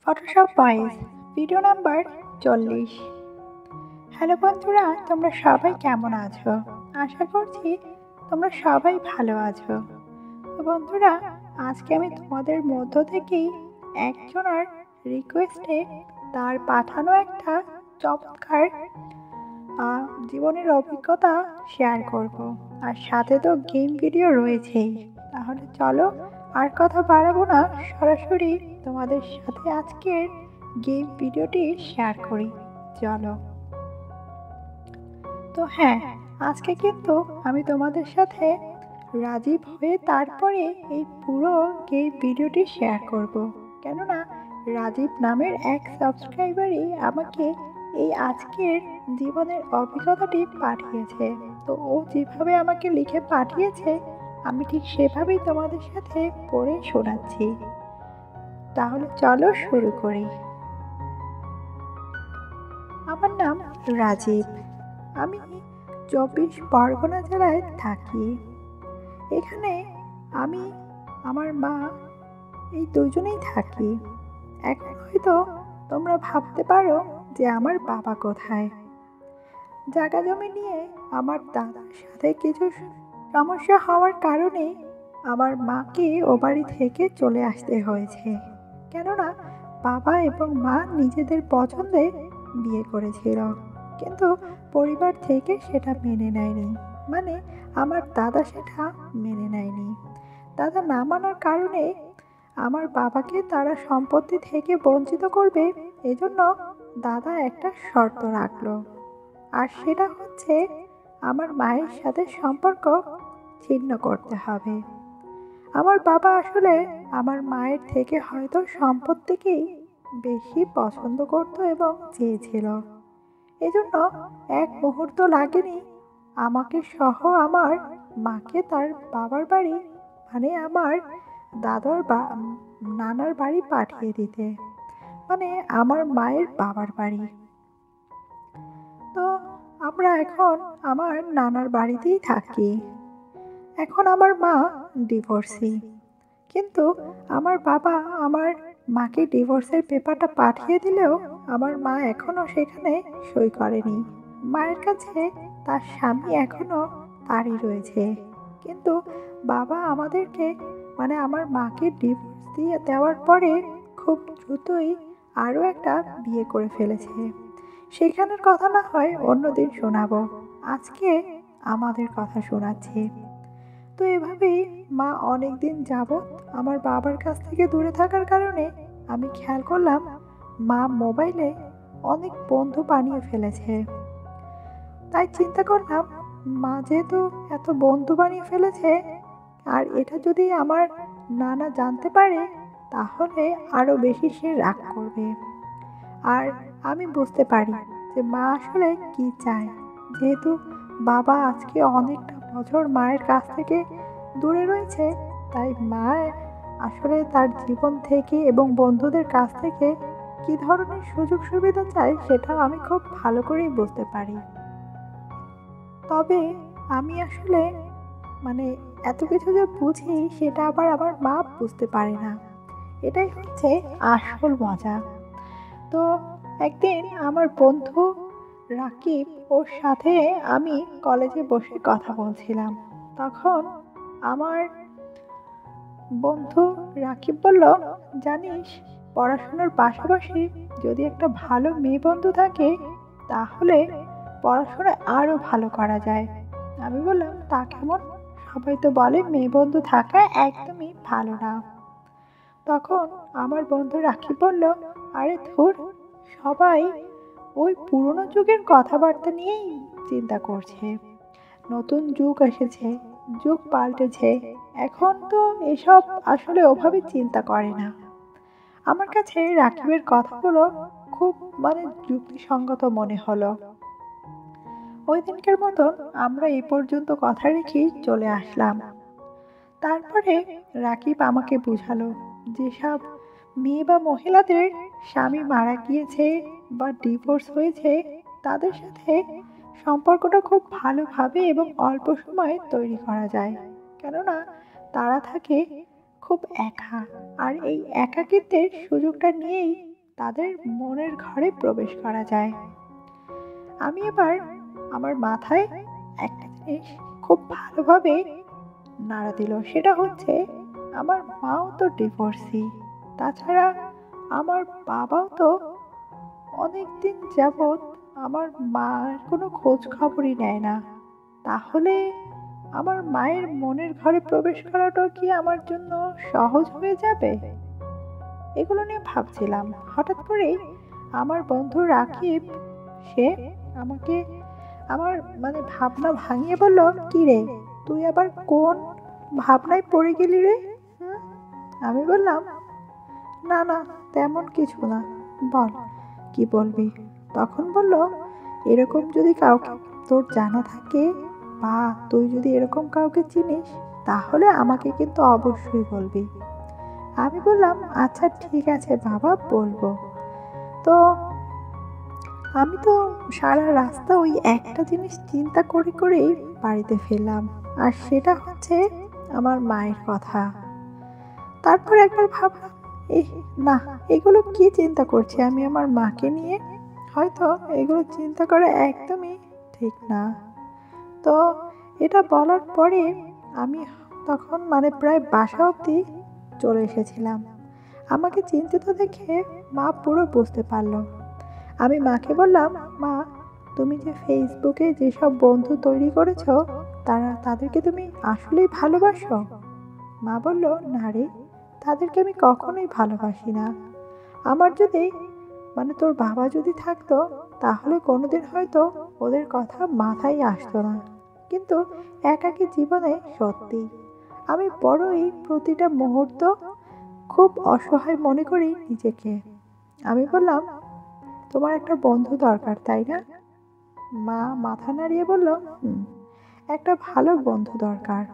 Photoshop voice video number 40। Hello বন্ধুরা, তোমরা সবাই কেমন আছো? আশা করছি তোমরা সবাই ভালো আছো। তো বন্ধুরা, আজকে আমি তোমাদের মধ্য থেকেই একজনের রিকোয়েস্টে তার পাঠানো একটা চমৎকার জীবনের অভিজ্ঞতা শেয়ার করব। আর সাথে তো গেম ভিডিও রয়েছেই। তাহলে চলো আর কথা বাড়াবো না, সরাসরি তোমাদের সাথে আজকের গেম ভিডিওটি শেয়ার করি। চলো। তো হ্যাঁ, আজকে কিন্তু আমি তোমাদের সাথে রাজীব হয়ে তারপরে এই পুরো গেম ভিডিওটি শেয়ার করব। কেননা রাজীব নামের এক সাবস্ক্রাইবারই আমাকে এই আজকের জীবনের অভিজ্ঞতাটি পাঠিয়েছে। তো ও যেভাবে আমাকে লিখে পাঠিয়েছে আমি ঠিক সেভাবেই তোমাদের সাথে পড়ে শোনাচ্ছি। তাহলে চলো শুরু করি। আমার নাম রাজীব। আমি 24 পরগনা জেলায় থাকি। এখানে আমি, আমার মা, এই দুজনেই থাকি। এখন হয়তো তোমরা ভাবতে পারো যে আমার বাবা কোথায়। জায়গা জমি নিয়ে আমার দাদার সাথে কিছু সমস্যা হওয়ার কারণে আমার মাকে ও বাড়ি থেকে চলে আসতে হয়েছে। কেননা বাবা এবং মা নিজেদের পছন্দে বিয়ে করেছিল, কিন্তু পরিবার থেকে সেটা মেনে নেয়নি। মানে আমার দাদা সেটা মেনে নেয়নি। দাদা না মানার কারণে আমার বাবাকে তারা সম্পত্তি থেকে বঞ্চিত করবে, এজন্য দাদা একটা শর্ত রাখলো। আর সেটা হচ্ছে আমার মায়ের সাথে সম্পর্ক ছিন্ন করতে হবে। আমার বাবা আসলে আমার মায়ের থেকে হয়তো সম্পত্তিকেই বেশি পছন্দ করত এবং চেয়েছিল। এজন্য এক মুহূর্ত লাগেনি আমাকে সহ আমার মাকে তার বাবার বাড়ি, মানে আমার নানার বাড়ি পাঠিয়ে দিতে, মানে আমার মায়ের বাবার বাড়ি। তো আমরা এখন আমার নানার বাড়িতেই থাকি। এখন আমার মা ডিভোর্সি, কিন্তু আমার বাবা আমার মাকে ডিভোর্সের পেপারটা পাঠিয়ে দিলেও আমার মা এখনো সেখানে সই করেনি। মায়ের কাছে তার স্বামী এখনো তারই রয়েছে, কিন্তু বাবা আমাদেরকে, মানে আমার মাকে ডিভোর্স দিয়ে দেওয়ার পরে খুব দ্রুতই আরও একটা বিয়ে করে ফেলেছে। সেখানের কথা না হয় অন্যদিন শোনাবো, আজকে আমাদের কথা শোনাচ্ছি। তো এভাবেই মা অনেক দিন যাবৎ আমার বাবার কাছ থেকে দূরে থাকার কারণে আমি খেয়াল করলাম মা মোবাইলে অনেক বন্ধু বানিয়ে ফেলেছে। তাই চিন্তা করলাম, মা যেহেতু এত বন্ধু বানিয়ে ফেলেছে, আর এটা যদি আমার নানা জানতে পারে তাহলে আরো বেশি সে রাগ করবে। আর আমি বুঝতে পারি যে মা আসলে কি চায়। যেহেতু বাবা আজকে অনেকটা বছর মায়ের কাছ থেকে দূরে রয়েছে, তাই মা আসলে তার জীবন থেকে এবং বন্ধুদের কাছ থেকে কি ধরনের সুযোগ সুবিধা চায় সেটা আমি খুব ভালো করেই বুঝতে পারি। তবে আমি আসলে, মানে এত কিছু যে বুঝি সেটা আবার আমার মা বুঝতে পারে না। এটাই হচ্ছে আসল মজা। তো একদিন আমার বন্ধু রাকিব, ওর সাথে আমি কলেজে বসে কথা বলছিলাম। তখন আমার বন্ধু রাকিব বলল, জানিস, পড়াশোনার পাশাপাশি যদি একটা ভালো মেয়ে বন্ধু থাকে তাহলে পড়াশোনা আরো ভালো করা যায়। আমি বললাম, তা কেমন? সবাই তো বলে মেয়ে বন্ধু থাকা একদমই ভালো না। তখন আমার বন্ধু রাকিব বলল, আরে ধুর, সবাই ওই পুরনো যুগের কথাবার্তা নিয়েই চিন্তা করছে। নতুন যুগ এসেছে, যুগ পাল্টেছে, এখন তো এসব আসলে ওভাবে চিন্তা করে না। আমার কাছে রাকিবের কথাগুলো খুব, মানে যুক্তিসঙ্গত মনে হলো। ওই দিনকার মতন আমরা এই পর্যন্ত কথা রেখেই চলে আসলাম। তারপরে রাকিব আমাকে বুঝালো, যেসব মেয়ে বা মহিলাদের স্বামী মারা গিয়েছে বা ডিভোর্স হয়েছে তাদের সাথে সম্পর্কটা খুব ভালোভাবে এবং অল্প সময়ে তৈরি করা যায়। কেননা তারা থাকে খুব একা, আর এই একাকিত্বের সুযোগটা নিয়েই তাদের মনের ঘরে প্রবেশ করা যায়। আমি এবার আমার মাথায় একটা জিনিস খুব ভালোভাবে নাড়া দিল, সেটা হচ্ছে আমার মাও তো ডিভোর্সি, তাছাড়া আমার বাবাও তো অনেকদিন যাবৎ আমার মার কোনো খোঁজ খবরই নেয় না। তাহলে আমার মায়ের মনের ঘরে প্রবেশ করাটাও কি আমার জন্য সহজ হয়ে যাবে? এগুলো নিয়ে ভাবছিলাম। হঠাৎ করেই আমার বন্ধু রাকিব, সে আমাকে আমার ভাবনা ভাঙিয়ে বলল, কি রে, তুই আবার কোন ভাবনায় পড়ে গেলি রে? হুম? আমি বললাম, না না, তেমন কিছু না, বল কি বলবি। তখন বলল, এরকম যদি কাউকে তোর জানা থাকে বা তুই যদি এরকম কাউকে চিনিস, তাহলে আমাকে কিন্তু অবশ্যই বলবি। আমি বললাম, আচ্ছা ঠিক আছে বাবা, বলবো। তো আমি তো সারা রাস্তা ওই একটা জিনিস চিন্তা করে করেই বাড়িতে ফেললাম, আর সেটা হচ্ছে আমার মায়ের কথা। তারপর একবার ভাবলাম, এই না, এগুলো কি চিন্তা করছি আমি আমার মাকে নিয়ে, হয়তো এগুলো চিন্তা করা একদমই ঠিক না। তো এটা বলার পরে আমি তখন প্রায় বাসা অবধি চলে এসেছিলাম। আমাকে চিন্তিত দেখে মা পুরো বুঝতে পারলো। আমি মাকে বললাম, মা, তুমি যে ফেসবুকে যেসব বন্ধু তৈরি করেছো, তাদেরকে তুমি আসলেই ভালোবাসো? মা বলল, না রে, তাদেরকে আমি কখনোই ভালোবাসি না। আমার যদি তোর বাবা যদি থাকতো, তাহলে কোনোদিন হয়তো ওদের কথা মাথায় আসতো না। কিন্তু একাকী জীবনে সত্যি আমি বড়ই প্রতিটা মুহূর্ত খুব অসহায় মনে করি নিজেকে। আমি বললাম, তোমার একটা বন্ধু দরকার, তাই না? মা মাথা নাড়িয়ে বলল, হুম, একটা ভালো বন্ধু দরকার।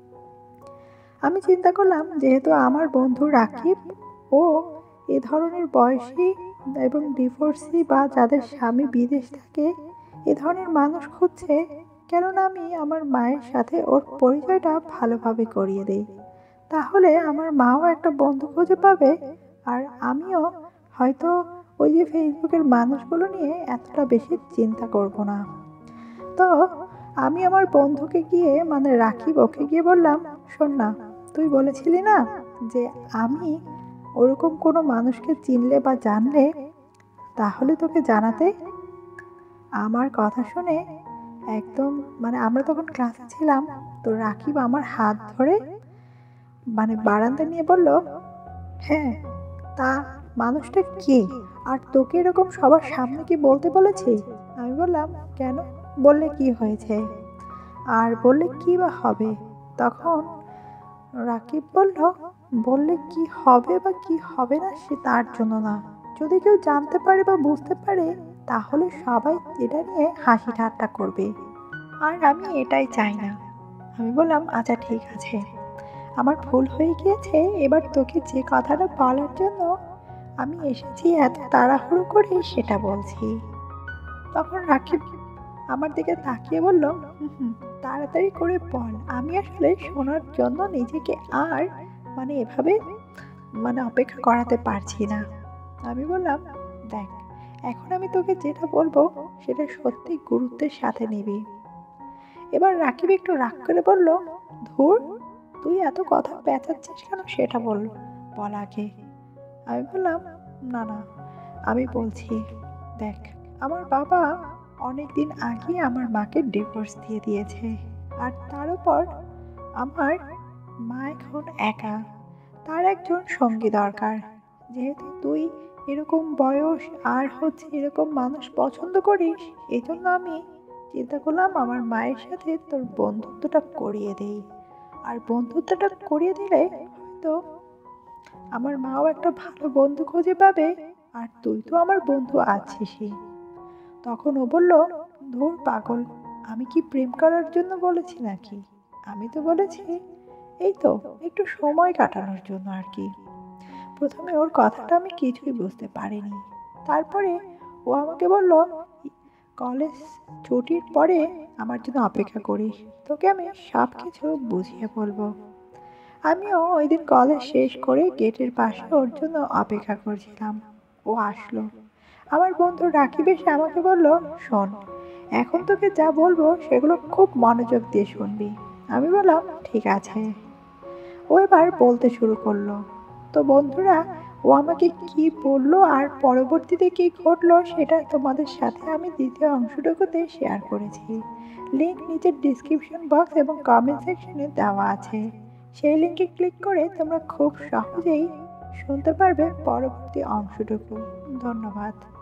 আমি চিন্তা করলাম, যেহেতু আমার বন্ধু রাকিব ও এ ধরনের বয়সী এবং ডিভোর্সি বা যাদের স্বামী বিদেশ থাকে, এ ধরনের মানুষ খুঁজছে, কেননা আমি আমার মায়ের সাথে ওর পরিচয়টা ভালোভাবে করিয়ে দিই। তাহলে আমার মাও একটা বন্ধু খুঁজে পাবে, আর আমিও হয়তো ওই যে ফেসবুকের মানুষগুলো নিয়ে এতটা বেশি চিন্তা করব না। তো আমি আমার বন্ধুকে গিয়ে রাকিব, ওকে গিয়ে বললাম, শোন না, তুই বলেছিলি না যে আমি ওরকম কোনো মানুষকে চিনলে বা জানলে তাহলে তোকে জানাতে। আমার কথা শুনে একদম আমরা তখন ক্লাসে ছিলাম, তো রাকিব আমার হাত ধরে বারান্দা নিয়ে বলল, হ্যাঁ, তা মানুষটা কে, আর তোকে এরকম সবার সামনে কি বলতে বলেছি? আমি বললাম, কেন, বললে কি হয়েছে, আর বললে কি বা হবে? তখন রাকিব বলল, বললে কি হবে বা কি হবে না সে তার জন্য না, যদি কেউ জানতে পারে বা বুঝতে পারে, তাহলে সবাই এটা নিয়ে হাসি ঠাট্টা করবে, আর আমি এটাই চাই না। আমি বললাম, আচ্ছা ঠিক আছে, আমার ভুল হয়ে গিয়েছে, এবার তোকে যে কথাটা বলার জন্য আমি এসেছি এত তাড়াহুড়ো করে সেটা বলছি। তখন রাকিব আমার দিকে তাকিয়ে বলল, হুম হুম, তাড়াতাড়ি করে বল, আমি আসলে শোনার জন্য নিজেকে আর এভাবে অপেক্ষা করাতে পারছি না। আমি বললাম, দেখ, এখন আমি তোকে যেটা বলবো সেটা সত্যি গুরুত্বের সাথে নিবি। এবার রাকিব একটু রাগ করে বলল, ধুর, তুই এত কথা পেঁচাচ্ছিস কেন, সেটা বল আগে। আমি বললাম, না না, আমি বলছি, দেখ, আমার বাবা অনেক দিন আগে আমার মাকে ডিভোর্স দিয়ে দিয়েছে, আর তার উপর আমার মা এখন একা, তার একজন সঙ্গী দরকার। যেহেতু তুই এরকম বয়স আর এরকম মানুষ পছন্দ করিস, এই জন্য আমি চিন্তা করলাম আমার মায়ের সাথে তোর বন্ধুত্বটা করিয়ে দেই, আর বন্ধুত্বটা করিয়ে দিলে হয়তো আমার মাও একটা ভালো বন্ধু খুঁজে পাবে, আর তুই তো আমার বন্ধু আছিসই। তখন ও বলল, ধুর পাগল, আমি কি প্রেম করার জন্য বলেছি নাকি? আমি তো বলেছি এই তো একটু সময় কাটানোর জন্য আর কি। প্রথমে ওর কথাটা আমি কিছুই বুঝতে পারিনি। তারপরে ও আমাকে বলল, কলেজ ছুটির পরে আমার জন্য অপেক্ষা করিস, তোকে আমি সব কিছু বুঝিয়ে বলবো। আমিও ওই দিন কলেজ শেষ করে গেটের পাশে ওর জন্য অপেক্ষা করছিলাম। ও আসলো। আমার বন্ধু রাকিব এসে আমাকে বলল, শোন, এখন তোকে যা বলবো সেগুলো খুব মনোযোগ দিয়ে শুনবি। আমি বললাম, ঠিক আছে। ও এবার বলতে শুরু করলো। তো বন্ধুরা, ও আমাকে কি বললো আর পরবর্তীতে কি ঘটলো সেটা তোমাদের সাথে আমি দ্বিতীয় অংশটুকুতে শেয়ার করেছি। লিংক নিচের ডিসক্রিপশন বক্স এবং কমেন্ট সেকশনে দেওয়া আছে। সেই লিঙ্কে ক্লিক করে তোমরা খুব সহজেই শুনতে পারবে পরবর্তী অংশটুকু। ধন্যবাদ।